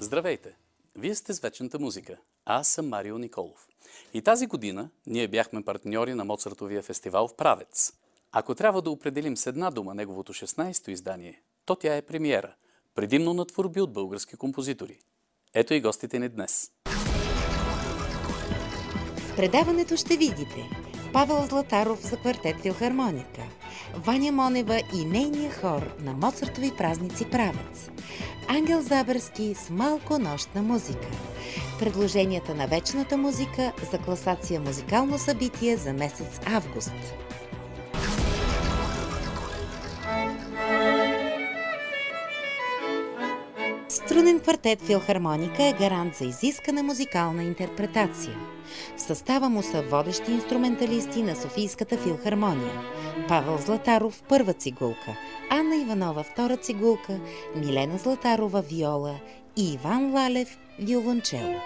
Здравейте! Вие сте с Вечната музика. Аз съм Марио Николов. И тази година ние бяхме партньори на Моцартовия фестивал в Правец. Ако трябва да определим с една дума неговото 16-то издание, то тя е премиера, предимно на творби от български композитори. Ето и гостите ни днес. В предаването ще видите Павел Златаров за квартет филхармоника, Ваня Монева и нейния хор на Моцартови празници Правец, Ангел Забърски с малко нощна музика, предложенията на Вечната музика за класация музикално събитие за месец август. Струнен квартет филхармоника е гарант за изискана музикална интерпретация. В състава му са водещи инструменталисти на Софийската филхармония: Павел Златаров – първа цигулка, Анна Иванова – втора цигулка, Милена Златарова – виола и Иван Лалев – виолончело.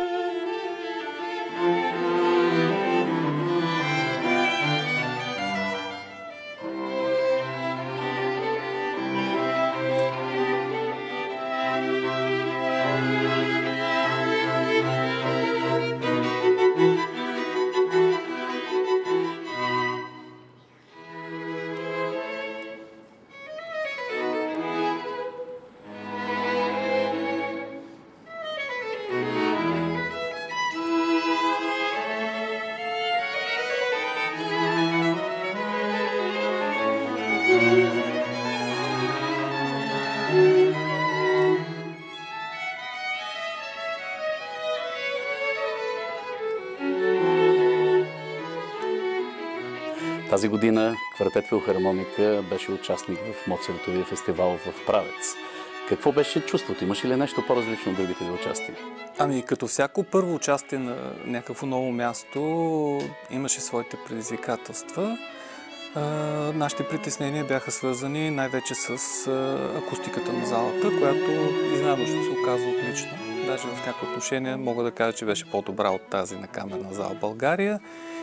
Тази година квартет филхармоника беше участник в Моцартовия фестивал в Правец. Какво беше чувството? Имаш ли нещо по-различно от другите ви участия? Като всяко първо участие на някакво ново място имаше своите предизвикателства. Нашите притеснения бяха свързани най-вече с акустиката на залата, която изненадващо се оказа отлична. Даже в някои отношения мога да кажа, че беше по-добра от тази на камерна зала в България.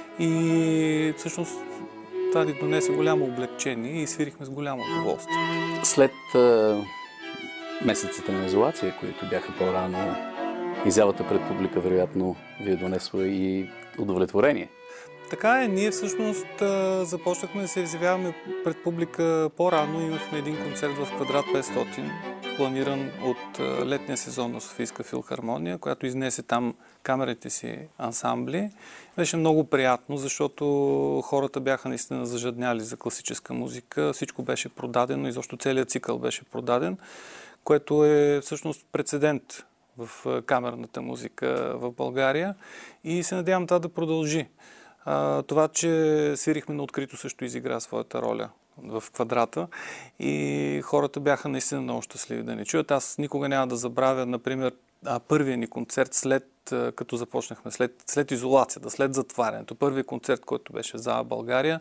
И всъщност това ни донесе голямо облегчение и свирихме с голямо удоволствие. След месеците на изолация, които бяха по-рано, изявата пред публика вероятно ви е донесла и удовлетворение. Така е, ние всъщност започнахме да се изявяваме пред публика по-рано. Имахме един концерт в Квадрат 500, планиран от летния сезон на Софийска филхармония, която изнесе там камерите си ансамбли. Беше много приятно, защото хората бяха наистина зажадняли за класическа музика. Всичко беше продадено и защо целият цикъл беше продаден, което е всъщност прецедент в камерната музика в България и се надявам това да продължи. Това, че свирихме на открито, също изигра своята роля в Квадрата и хората бяха наистина много щастливи да ни чуят. Аз никога няма да забравя, например, първия ни концерт като започнахме, след изолацията, след затварянето. Първият концерт, който беше в зала България,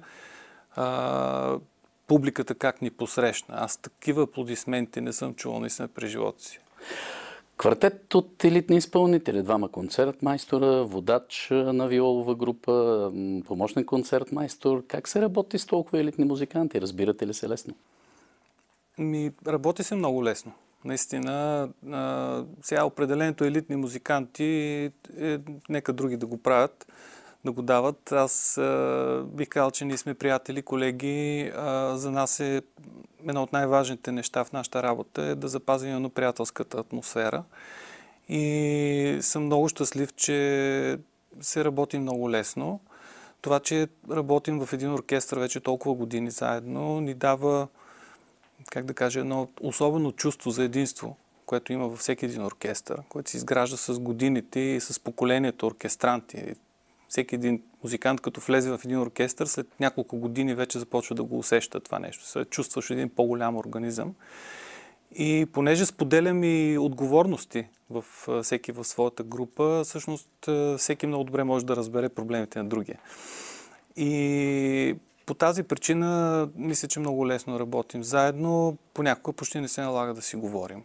публиката как ни посрещна. Аз такива аплодисменти не съм чувал наистина през живота си. Квартет от елитни изпълнители, двама концертмайстора, водач на виолова група, помощен концертмайстор. Как се работи с толкова елитни музиканти? Разбирате ли се лесно? Работи се много лесно. Наистина, сега определението елитни музиканти, нека други да го правят, да го дават. Аз бих казал, че ние сме приятели, колеги. За нас е едно от най-важните неща в нашата работа е да запазим именно приятелската атмосфера. И съм много щастлив, че се работи много лесно. Това, че работим в един оркестър вече толкова години заедно, ни дава, как да кажа, едно особено чувство за единство, което има във всеки един оркестър, което се изгражда с годините и с поколението оркестранти. Всеки един музикант, като влезе в един оркестър, след няколко години вече започва да го усеща това нещо. Се чувстваш един по-голям организъм. И понеже споделям и отговорности всеки в своята група, всъщност всеки много добре може да разбере проблемите на другия. И по тази причина мисля, че много лесно работим заедно. Понякога почти не се налага да си говорим.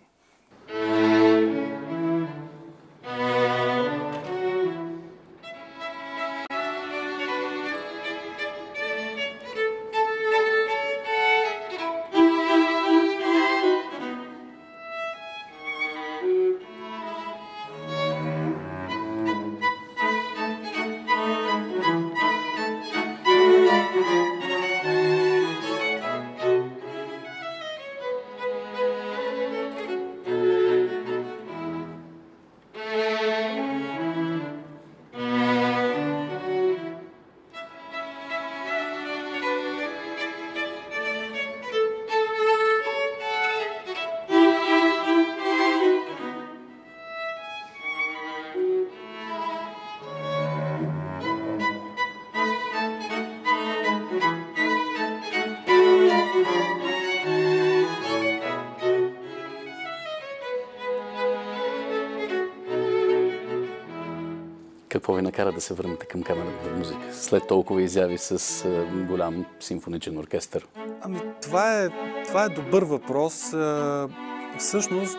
Какво ви накара да се върнете към камерната музика след толкова изяви с голям симфоничен оркестър? Ами, това е добър въпрос. Всъщност,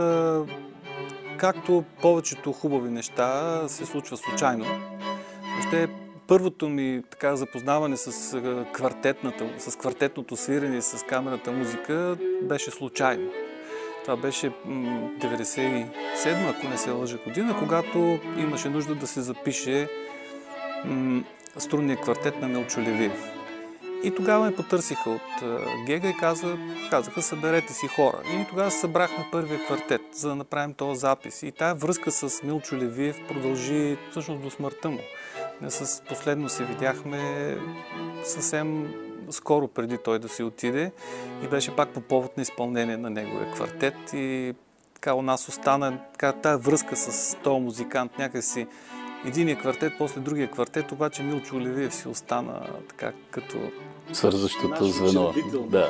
както повечето хубави неща се случва случайно. Въобще, първото ми така запознаване с квартетното свирене и с камерната музика беше случайно. Това беше 97, ако не се лъжа година, когато имаше нужда да се запише струнния квартет на Милчо Левиев. И тогава ме потърсиха от Гега и казаха, съберете си хора. И тогава събрахме първия квартет, за да направим този запис. И тая връзка с Милчо Левиев продължи всъщност до смъртта му. Последно се видяхме съвсем скоро преди той да си отиде и беше пак по повод на изпълнение на неговия квартет. И така у нас остана тая връзка с този музикант някакси. Единия квартет, после другия квартет, обаче Милчо Левиев си остана така като свързващото звено. Да.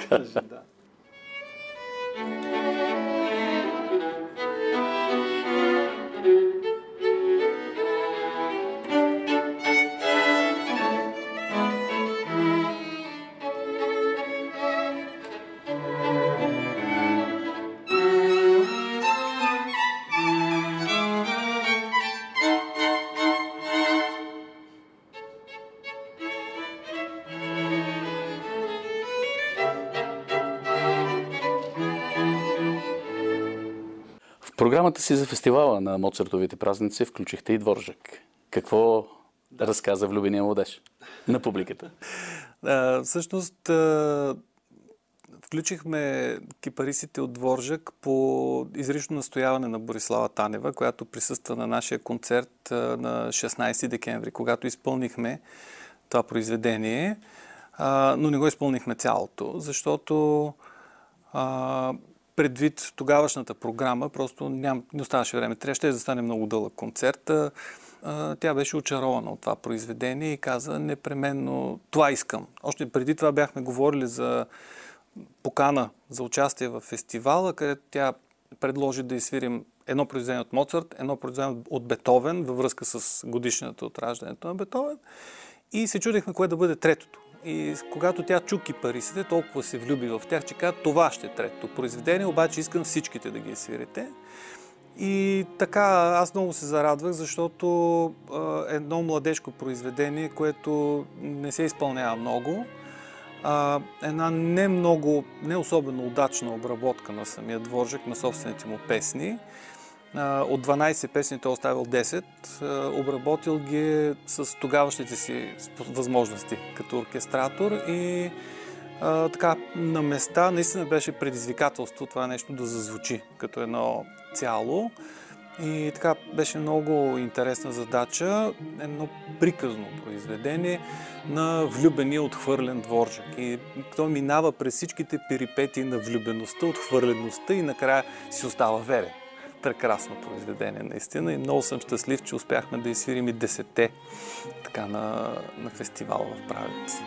В програмата си за фестивала на Моцартовите празници включихте и Дворжак. Какво разказа влюбения младеж на публиката? Всъщност, включихме кипаристите от Дворжак по изрично настояване на Борислава Танева, която присъства на нашия концерт на 16 декември, когато изпълнихме това произведение, но не го изпълнихме цялото, защото предвид тогавашната програма, просто не оставаше време. Трябваше да стане много дълъг концерт. Тя беше очарована от това произведение и каза непременно това искам. Още преди това бяхме говорили за покана за участие в фестивала, където тя предложи да изсвирим едно произведение от Моцарт, едно произведение от Бетовен, във връзка с годишната от раждането на Бетовен. И се чудихме кое да бъде третото. И когато тя чу кипаристите, толкова се влюби в тях, че каза, това ще е третото произведение, обаче искам всичките да ги свирите. И така, аз много се зарадвах, защото едно младежко произведение, което не се изпълнява много, една не особено удачна обработка на самия Дворжак, на собствените му песни. От 12 песни той оставил 10, обработил ги с тогавашните си възможности като оркестратор и така на места наистина беше предизвикателство това нещо да зазвучи като едно цяло. И така беше много интересна задача, едно приказно произведение на влюбения отхвърлен Дворжак. И той минава през всичките перипетии на влюбеността, отхвърлеността и накрая си остава верен. Прекрасно произведение, наистина. И много съм щастлив, че успяхме да изсвирим и 10-те така на фестивала в Правец.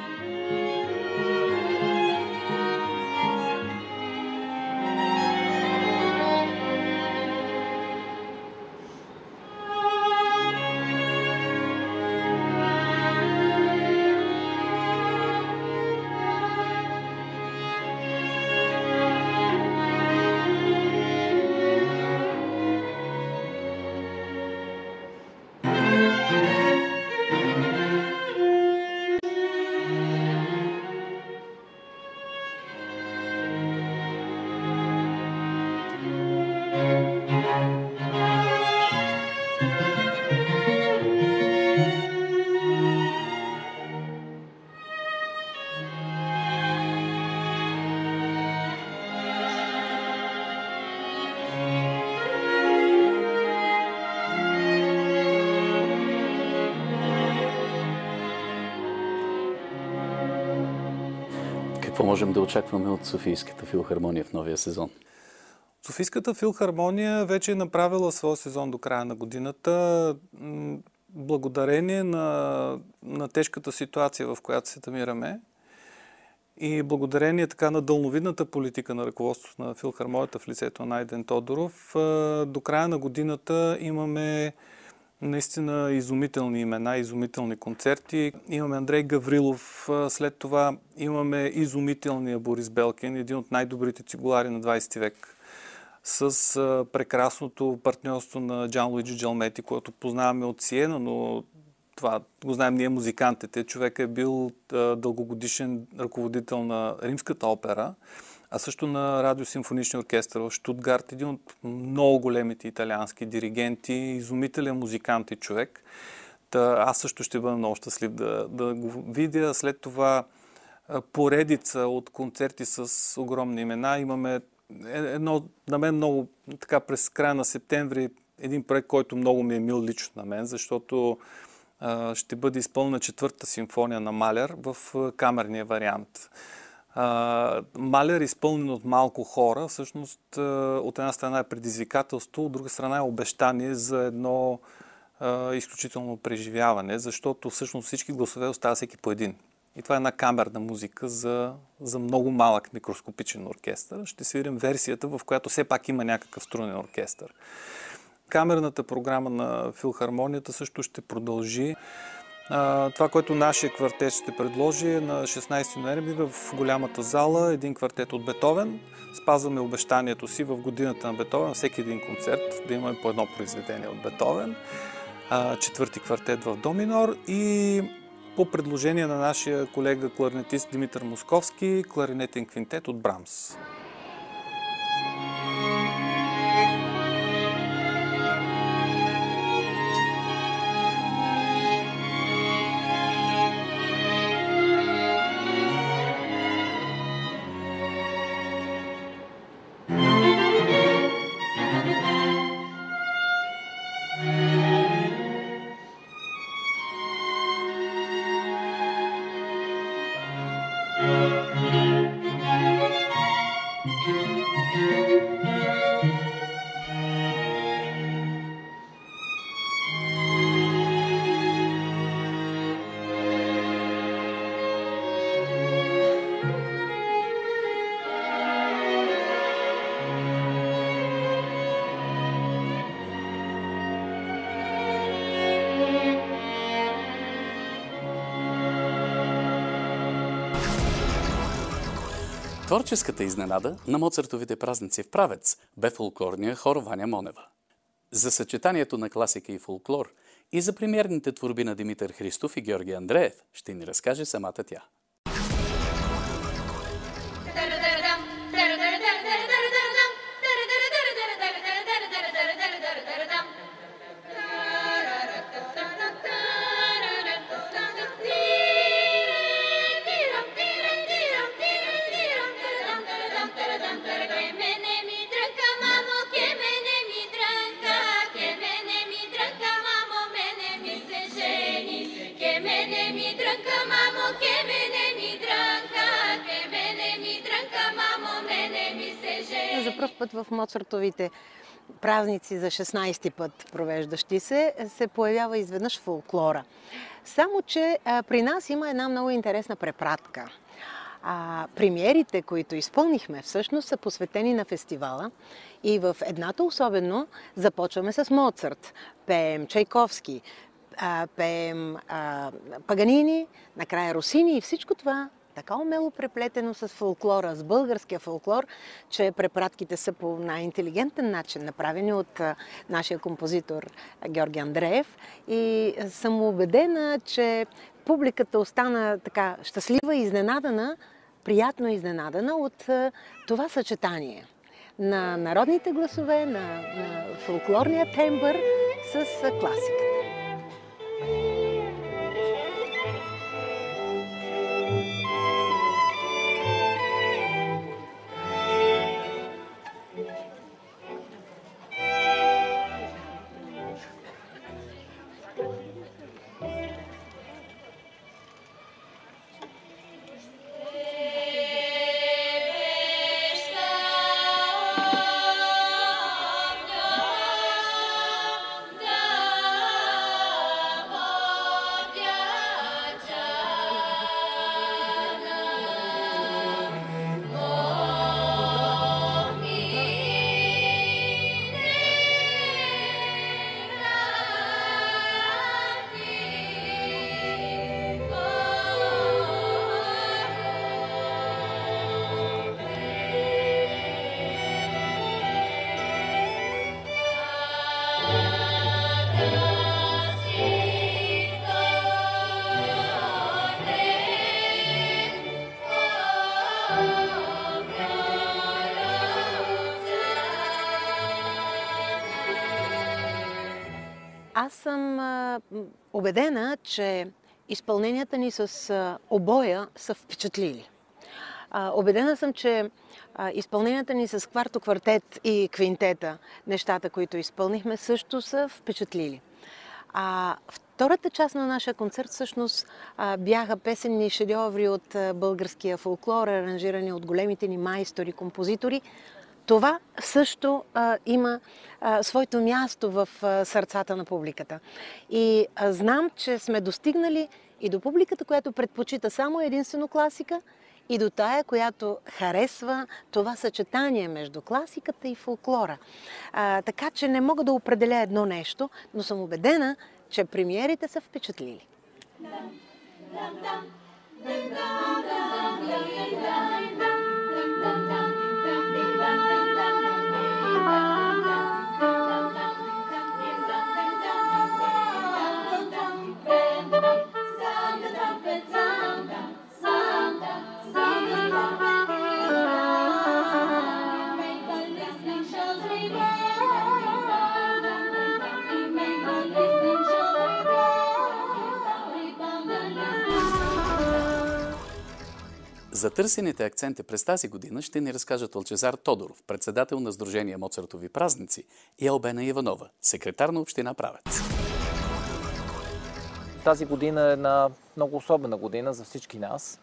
Какво можем да очакваме от Софийската филхармония в новия сезон? Софийската филхармония вече е направила своя сезон до края на годината. Благодарение на тежката ситуация, в която се намираме и благодарение така на дълновидната политика на ръководството на филхармонията в лицето на Найден Тодоров, до края на годината имаме Наистина изумителни имена, изумителни концерти. Имаме Андрей Гаврилов, след това имаме изумителния Борис Белкин, един от най-добрите цигулари на 20 век, с прекрасното партньорство на Джан Луиджи Джалмети, което познаваме от Сиена, но това го знаем ние музикантите. Човек е бил дългогодишен ръководител на Римската опера, а също на Радиосимфоничния оркестър в Штутгарт, един от много големите италиански диригенти, изумителен музикант и човек. Аз също ще бъда много щастлив да го видя. След това поредица от концерти с огромни имена. Имаме едно, на мен много, така през края на септември, един проект, който много ми е мил лично на мен, защото ще бъде изпълнена 4-та симфония на Малер в камерния вариант. Малер, изпълнен от малко хора, всъщност от една страна е предизвикателство, от друга страна е обещание за едно изключително преживяване, защото всъщност всички гласове остават всеки по един. И това е една камерна музика за много малък микроскопичен оркестър. Ще свирим версията, в която все пак има някакъв струнен оркестър. Камерната програма на филхармонията също ще продължи. Това, което нашия квартет ще предложи е на 16 ноември в голямата зала един квартет от Бетовен. Спазваме обещанието си в годината на Бетовен, всеки един концерт да имаме по едно произведение от Бетовен. 4-ти квартет в до минор и по предложение на нашия колега кларнетист Димитър Московски, кларинетен квинтет от Брамс. Творческата изненада на Моцартовите празници в Правец бе фолклорния хор Ваня Монева. За съчетанието на класика и фолклор и за премиерните творби на Димитър Христов и Георги Андреев ще ни разкаже самата тя. За пръв път в Моцартовите празници за 16-ти път провеждащи се появява изведнъж фолклора. Само че при нас има една много интересна препратка. Премиерите, които изпълнихме, всъщност са посветени на фестивала и в едната особено започваме с Моцарт. Пеем Чайковски, пеем Паганини, накрая Росини и всичко това така умело преплетено с фолклора, с българския фолклор, че препратките са по най-интелигентен начин направени от нашия композитор Георги Андреев. И съм убедена, че публиката остана така щастлива и изненадана, приятно изненадана от това съчетание на народните гласове, на фолклорния тембър с класиката. Аз съм убедена, че изпълненията ни с обоя са впечатлили. Убедена съм, че изпълненията ни с кварто, квартет и квинтета, нещата, които изпълнихме, също са впечатлили. Втората част на нашия концерт всъщност бяха песенни шедьоври от българския фолклор, аранжирани от големите ни майстори, композитори. Това също има своето място в сърцата на публиката. И знам, че сме достигнали и до публиката, която предпочита само единствено класика, и до тая, която харесва това съчетание между класиката и фолклора. Така че не мога да определя едно нещо, но съм убедена, че премиерите са впечатлили. За търсените акценти през тази година ще ни разкажат Лъчезар Тодоров, председател на Сдружение Моцартови празници, и Албена Иванова, секретар на община Правец. Тази година е една много особена година за всички нас.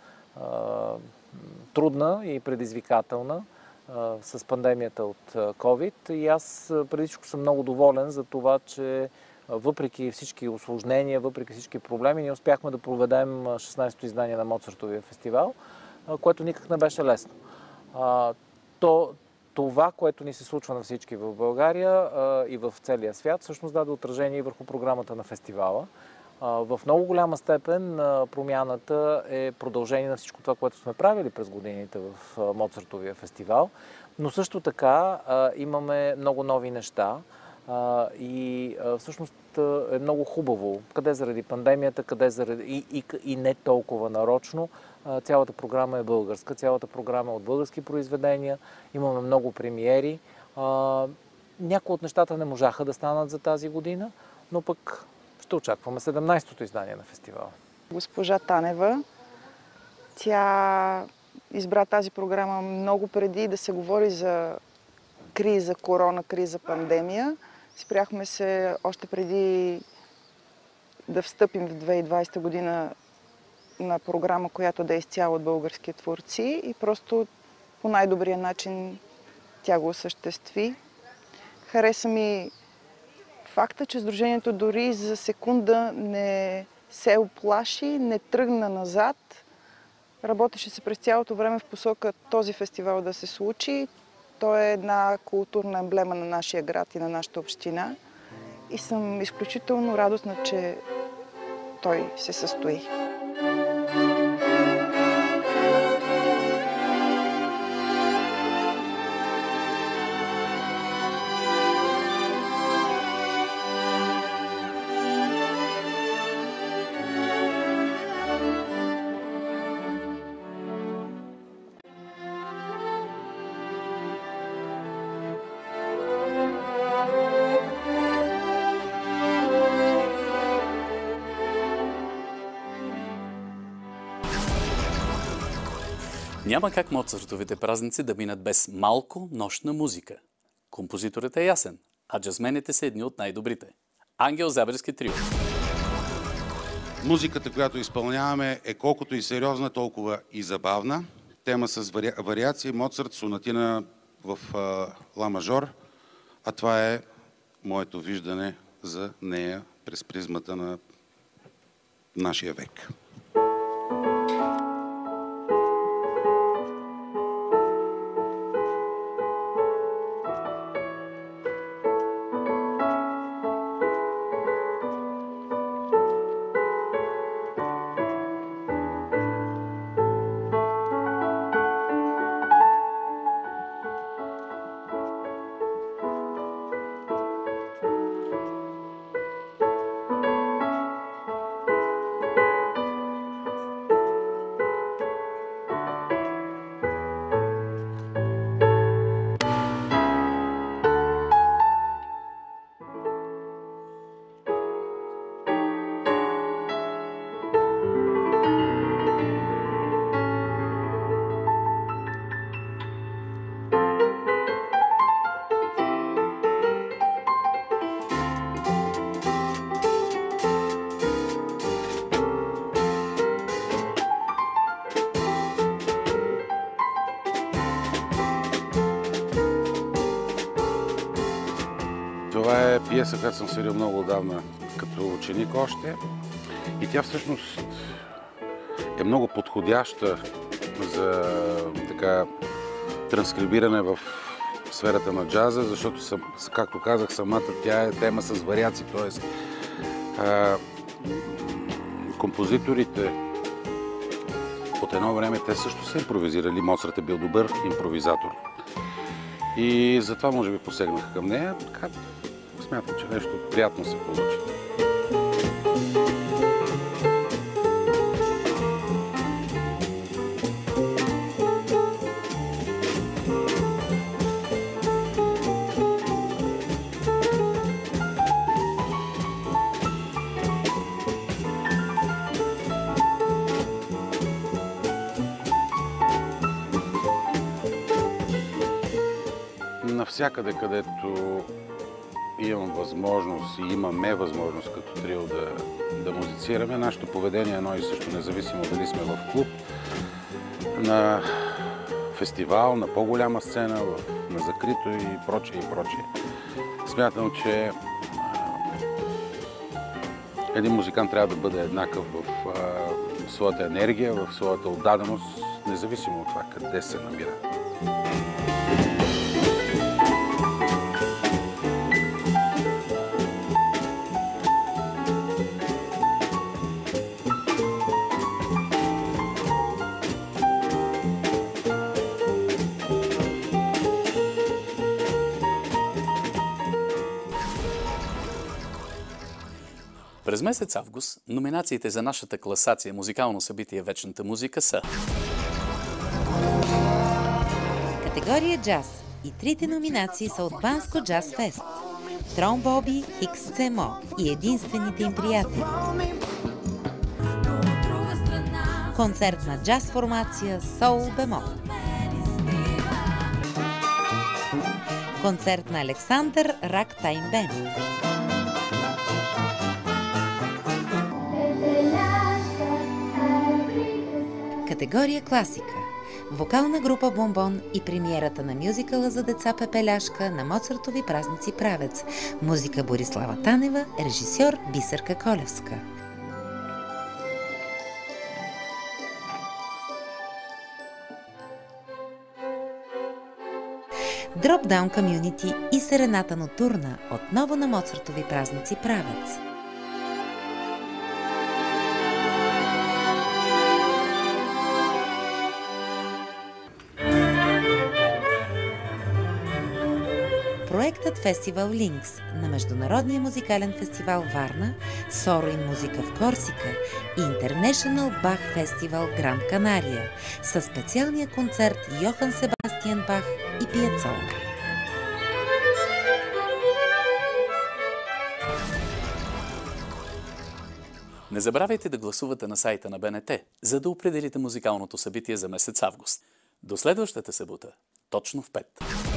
Трудна и предизвикателна с пандемията от COVID. И аз преди всичко съм много доволен за това, че въпреки всички усложнения, въпреки всички проблеми, ние успяхме да проведем 16-то издание на Моцартовия фестивал, което никак не беше лесно. Това, което ни се случва на всички в България и в целия свят, всъщност даде отражение и върху програмата на фестивала. В много голяма степен промяната е продължение на всичко това, което сме правили през годините в Моцартовия фестивал, но също така имаме много нови неща и всъщност е много хубаво, къде заради пандемията, къде заради и не толкова нарочно. Цялата програма е българска, цялата програма е от български произведения, имаме много премиери. Някои от нещата не можаха да станат за тази година, но пък ще очакваме 17-то издание на фестивала. Госпожа Танева, тя избра тази програма много преди да се говори за криза, корона криза, пандемия. Спряхме се още преди да встъпим в 2020 година на програма, която да е изцяло от български творци и просто по най-добрия начин тя го осъществи. Хареса ми факта, че Сдружението дори за секунда не се оплаши, не тръгна назад. Работеше се през цялото време в посока този фестивал да се случи. Той е една културна емблема на нашия град и на нашата община. И съм изключително радостна, че той се състои. Няма как Моцартовите празници да минат без малко нощна музика. Композиторът е ясен, а джазмените са едни от най-добрите. Ангел Забелски трио. Музиката, която изпълняваме, е колкото и сериозна, толкова и забавна. Тема с вариации Моцарт, сонатина в ла мажор, а това е моето виждане за нея през призмата на нашия век. Това е пиеса, която съм свирил много отдавна като ученик още. И тя всъщност е много подходяща за така транскрибиране в сферата на джаза, защото, както казах, самата тя е тема с вариации, т.е. Композиторите от едно време те също са импровизирали. Моцарт е бил добър импровизатор. И затова може би посегнах към нея. Така, смятам, че нещо приятно се получи. Навсякъде, където имам възможност и имаме възможност като трио да музицираме, нашето поведение е едно и също, независимо дали сме в клуб, на фестивал, на по-голяма сцена, на закрито и прочее и прочее. Смятам, че един музикант трябва да бъде еднакъв в своята енергия, в своята отдаденост, независимо от това къде се намира. През месец август номинациите за нашата класация музикално събитие Вечната музика са: категория джаз и трите номинации са от Банско Джаз Фест, Трон Боби, XCMO и единствените им приятели. Концертна джаз формация Сол Бемол. Концерт на Александър Рактайм Бенд. Категория класика. Вокална група Бомбон и премиерата на мюзикъла за деца Пепеляшка на Моцартови празници Правец. Музика Борислава Танева, режисьор Бисерка Колевска. Дропдаун Комюнити и Серената ноктурна отново на Моцартови празници Правец. Проектът Фестивал Линкс на Международния музикален фестивал Варна, Сорин музика в Корсика и International Бах Фестивал Гранд Канария със специалния концерт Йохан Себастиан Бах и Пиацола. Не забравяйте да гласувате на сайта на БНТ, за да определите музикалното събитие за месец август. До следващата събота, точно в 5.